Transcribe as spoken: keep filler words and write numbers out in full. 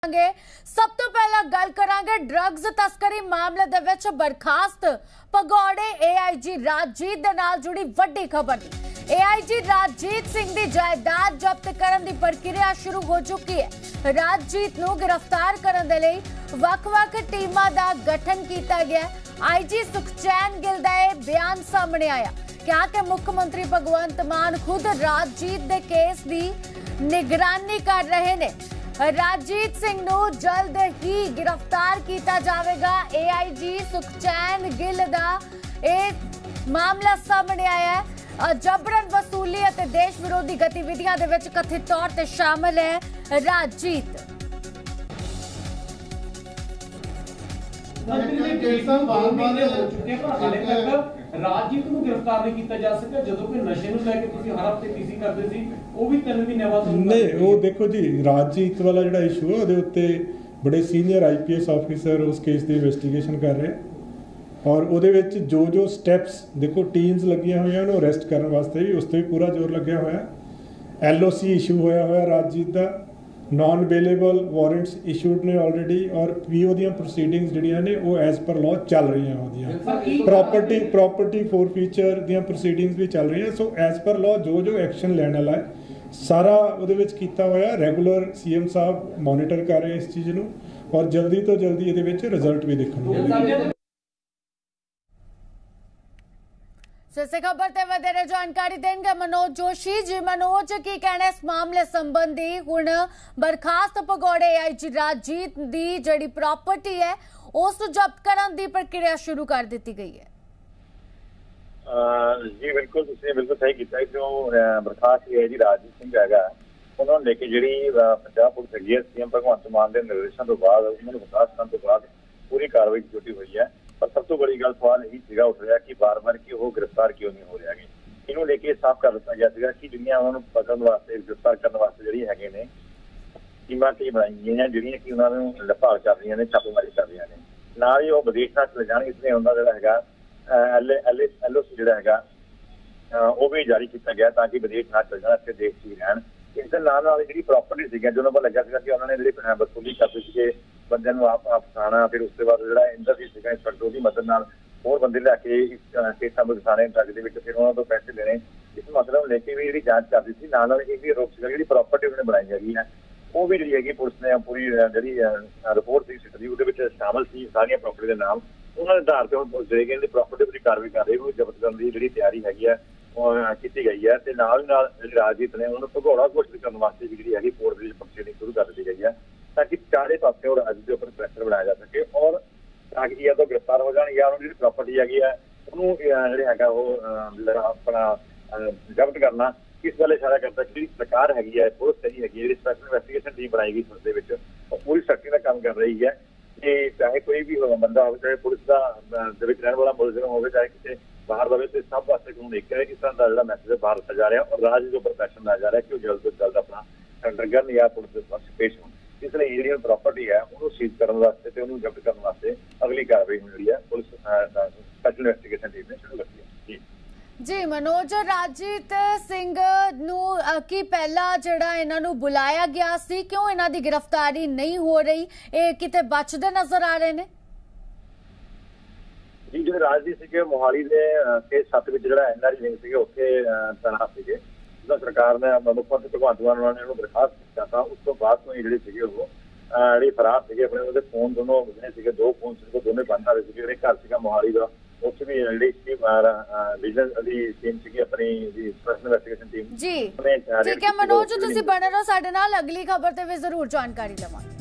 सब तो पहला गल करांगे ड्रग्स तस्करी मामले दे विच बरखास्त भगौड़े एआईजी राजजीत दे नाल जुड़ी वड्डी खबर दी। एआईजी राजजीत सिंह दी जायदाद जब्त करन दी प्रक्रिया शुरू हो चुकी है। राजजीत नूं गिरफ्तार करन दे लई वख-वख टीमां दा गठन कीता गया। आईजी सुखचैन गिल दा बयान सामने आया क्या कि मुख्यमंत्री भगवंत मान खुद राजजीत दे केस दी निगरानी कर रहे ने। राजजीत सिंह नूं जल्द ही गिरफ्तार किया जाएगा। एआईजी सुखचैन गिल दा एक मामला सामने आया है। जबरन वसूली और देश विरोधी गतिविधियां दे विच कथित तौर ते शामिल है राजजीत। राजजीत ਨੂੰ गिरफ्तार नहीं किया जा सका ਜਦੋਂ ਕਿ ਨਸ਼ੇ ਨੂੰ ਲੈ ਕੇ ਤੁਸੀਂ ਹਰ ਹਫਤੇ ਪੀਸੀ ਕਰਦੇ ਸੀ ਉਹ ਵੀ ਤਿੰਨ ਮਹੀਨੇ ਬਾਅਦ ਨਹੀਂ। ਉਹ ਦੇਖੋ ਜੀ ਰਾਜਜੀਤ ਵਾਲਾ ਜਿਹੜਾ ਇਸ਼ੂ ਹੈ ਉਹਦੇ ਉੱਤੇ ਬੜੇ ਸੀਨੀਅਰ ਆਈਪੀਐਸ ਆਫੀਸਰ ਉਸ ਕੇਸ ਦੀ ਇਨਵੈਸਟੀਗੇਸ਼ਨ ਕਰ ਰਹੇ ਔਰ ਉਹਦੇ ਵਿੱਚ ਜੋ ਜੋ ਸਟੈਪਸ ਦੇਖੋ ਟੀਮਸ ਲੱਗੀਆਂ ਹੋਈਆਂ ਉਹਨੂੰ ਅਰੈਸਟ ਕਰਨ ਵਾਸਤੇ ਵੀ ਉਸ ਤੇ ਵੀ ਪੂਰਾ ਜ਼ੋਰ ਲੱਗਿਆ ਹੋਇਆ। ਐਲਓਸੀ ਇਸ਼ੂ ਹੋਇਆ ਹੋਇਆ ਰਾਜਜੀਤ ਦਾ, नॉन अवेलेबल वारंट्स इशूड ने ऑलरेडी और पीओ ਦੀਆਂ ਪ੍ਰੋਸੀਡਿੰਗਸ ਜਿਹੜੀਆਂ ਨੇ ਉਹ ਐਜ਼ ਪਰ ਲਾਅ ਚੱਲ ਰਹੀਆਂ ਉਹਦੀਆਂ। ਪ੍ਰੋਪਰਟੀ ਪ੍ਰੋਪਰਟੀ ਫੋਰਫੀਚਰ ਦੀਆਂ ਪ੍ਰੋਸੀਡਿੰਗਸ ਵੀ ਚੱਲ ਰਹੀਆਂ। ਸੋ ਐਜ਼ ਪਰ ਲਾਅ ਜੋ ਜੋ ਐਕਸ਼ਨ ਲੈਣ ਵਾਲਾ ਹੈ ਸਾਰਾ ਉਹਦੇ ਵਿੱਚ ਕੀਤਾ ਹੋਇਆ। ਰੈਗੂਲਰ ਸੀਐਮ ਸਾਹਿਬ ਮੋਨੀਟਰ ਕਰ ਰਹੇ ਇਸ ਚੀਜ਼ ਨੂੰ ਔਰ ਜਲਦੀ ਤੋਂ ਜਲਦੀ ਇਹਦੇ ਵਿੱਚ ਰਿਜ਼ਲਟ ਵੀ ਦੇਖਣ ਨੂੰ ਮਿਲੇਗਾ। इस खबर से वधेरे जानकारी देंगे मनोज जोशी जी। मनोज की कहना इस मामले संबंधी हुण बरखास्त भगौड़े एआईजी राजजीत दी जिहड़ी प्रॉपर्टी है उस जब्त करन दी प्रक्रिया शुरू कर दी गई है। जी बिल्कुल तुसीं बिल्कुल सही कीता है। जो बरखास्त एआईजी राजजीत सिंह हैगा उन्होंने लेके जिहड़ी पंजाब पुलिस हैगी सीएम भगवंत मान के निर्देशों तो बाद उन्होंने बर्खास्त करने तो बाद पूरी कार्रवाई छुट्टी हुई है। पर सब तो बड़ी गल सवाल यही सीगा उठ रहा कि बार बार कि वो गिरफ्तार क्यों नहीं हो रहा है। इन्हों लेके साफ कर दिता गया सीगा कि जिन्नियां उन्होंने पकड़न वास्ते गिरफ्तार करने वास्ते जिहड़ी हैगे ने टीमां की बनाई गई हैं जिहड़ियां कि उन्हां नूं लभाल कर रही ने, छापेमारी कर रही ने। नाल ही वो विदेश नाल चले जाण इसलिए उन्हां दा हैगा एल एल एलओसी जिहड़ा हैगा वो भी जारी किया गया ताकि विदेश नाल चले जाण इत्थे देश च रहण। इस दे नाल नाल जिहड़ी प्रॉपर्टी सीगी जो उन्हां नूं लग्गिया सीगा कि उन्हां ने जिहड़ी वसूली करदे सीगे बंदे नूं आप आप फसाना, फिर उसके बाद जिहड़ा इंद्रजीत सीगा इंस्पैक्टर की मदद नाल होर बंदे लैके केसां में फसाने ड्रग दे विच फिर उन्हां तों पैसे लेने। इस मसले नूं लेके भी जिहड़ी जांच करदी सी नाल नाल इह भी आरोप सीगा जिहड़ी प्रॉपर्टी उन्होंने बनाई हैगी है वो भी जिहड़ी हैगी पुलिस ने पूरी जिहड़ी रिपोर्ट सी सिटी ਉਹਦੇ ਵਿੱਚ शामिल सी सारियां प्रॉपर्टी ਦੇ नाम ਉਹਨਾਂ ਦੇ ਆਧਾਰ ਤੇ ਹੁਣ ਪੁਲਿਸ ਜਿਹੜੀ ਇਹਦੀ प्रॉपर्टी ਦੀ ਕਾਰਵਾਈ ਕਰ ਰਹੀ ਹੈ। ਉਹ ਜ਼ਬਤ ਕਰਨ ਦੀ ਜਿਹੜੀ ਤਿਆਰੀ ਹੈਗੀ ਹੈ ਉਹ ਕੀਤੀ ਗਈ ਹੈ ਤੇ ਨਾਲ ਨਾਲ ਜਿਹੜੀ ਰਾਜਜੀਤ ਨੇ ਉਹਨੂੰ ਭਗੌੜਾ ਘੋਸ਼ਿਤ ਕਰਨ ਵਾਸਤੇ ਵੀ ਜਿਹੜੀ ਹੈਗੀ ਕੋਰਟ ਦੇ ਵਿੱਚ ਪ੍ਰੋਸੀਡਿੰਗ ਸ਼ੁਰੂ ਕਰ ਦਿੱਤੀ ਗਈ ਹੈ ताकि चारे पासे और राज्य के ऊपर प्रेशर बनाया जा सके और ताकि या तो गिरफ्तार हो जाए या उन्होंने प्रॉपर्टी हैगी है उन्होंने अपना जब्त करना किस गल इशारा करता कि सरकार हैगी है बहुत सही हैगी है। स्पैशल इन्वेस्टिगेशन टीम बनाई गई उसके विच पूरी सख्ती का काम कर रही है कि चाहे कोई भी बंदा हो, चाहे पुलिस का रहने वाला मुलजिम हो, चाहे किसी बाहर रहे, तो सब वास्ते कानून एक है। इस तरह का जो मैसेज बाहर रखा जा रहा है और राज्य के ऊपर प्रेशर लाया जा रहा है कि जल्द से जल्द अपना अंडरगन या पुलिस के पास पेश हो। इसलिए ਜਿਹੜੀ प्रॉपर्टी है ਉਹਨੂੰ ਸੀਜ਼ ਕਰਨ ਵਾਸਤੇ ਤੇ ਉਹਨੂੰ ਜ਼ਬਤ ਕਰਨ ਵਾਸਤੇ ਅਗਲੀ ਕਾਰਵਾਈ ਜਿਹੜੀ ਹੈ ਪੁਲਿਸ ਸਪੈਸ਼ਲ ਇਨਵੈਸਟੀਗੇਸ਼ਨ ਟੀਮ ਨੇ ਸ਼ੁਰੂ ਕੀਤੀ ਹੈ। ਜੀ ਜੀ ਮਨੋਜ, ਰਾਜਜੀਤ ਸਿੰਘ ਨੂੰ ਕੀ ਪਹਿਲਾਂ ਜਿਹੜਾ ਇਹਨਾਂ ਨੂੰ ਬੁਲਾਇਆ ਗਿਆ ਸੀ, ਕਿਉਂ ਇਹਨਾਂ ਦੀ ਗ੍ਰਿਫਤਾਰੀ ਨਹੀਂ ਹੋ ਰਹੀ? ਇਹ ਕਿਤੇ ਬਚਦੇ ਨਜ਼ਰ ਆ ਰਹੇ ਨੇ? ਜੀ ਜਿਹੜੇ ਰਾਜਜੀਤ ਸੀਗੇ ਮੋਹਾਲੀ ਦੇ ਕੇਸ ਸੱਤ ਵਿੱਚ ਜਿਹੜਾ ਐਨਆਰਆਈ ਵਿੰਗ ਸੀਗੇ ਉੱਥੇ ਤੈਨਾਤ ਸੀਗੇ। ਜਦੋਂ ਸਰਕਾਰ ਨੇ ਮੁੱਖ ਮੰਤਰੀ ਭਗਵੰਤ ਮਾਨ ਉਹਨਾਂ ਨੇ ਉਹਨੂੰ ਬਰਖਾਸਤ ਕੀਤਾ ਤਾਂ ਉਸ ਤੋਂ ਬਾਅਦ ਤੋਂ ਜਿਹੜੇ ਸੀਗੇ ਉਹ ਜਿਹੜੇ ਫਰਾਰ ਸੀਗੇ ਆਪਣੇ ਉਹਦੇ ਫੋਨ ਦੋਨੋਂ ਜਿਹੜੇ ਸੀਗੇ ਦੋ ਫੋਨ ਸੀਗੇ ਦੋਨੇ ਬੰਦ ਆ ਰਹੇ ਸੀਗੇ। ਜਿਹੜੇ ਘਰ ਸੀਗਾ ਮੋਹਾਲੀ ਦਾ ਉੱਥੇ ਵੀ ਜਿਹੜੀ ਵਿਜੀਲੈਂਸ ਦੀ ਟੀਮ ਸੀਗੀ ਆਪਣੀ ਦੀ ਸਪੈਸ਼ਲ ਇਨਵੈਸਟੀਗੇਸ਼ਨ ਟੀਮ ਜੀ ਠੀਕ ਹੈ। ਮਨੋਜ ਤੁਸੀਂ ਬਣੇ ਰਹੋ ਸਾਡੇ ਨਾਲ, ਅਗਲੀ ਖਬਰ ਤੇ ਵੀ ਜ਼ਰੂਰ ਜਾਣਕਾਰੀ ਲਵਾਂਗੇ।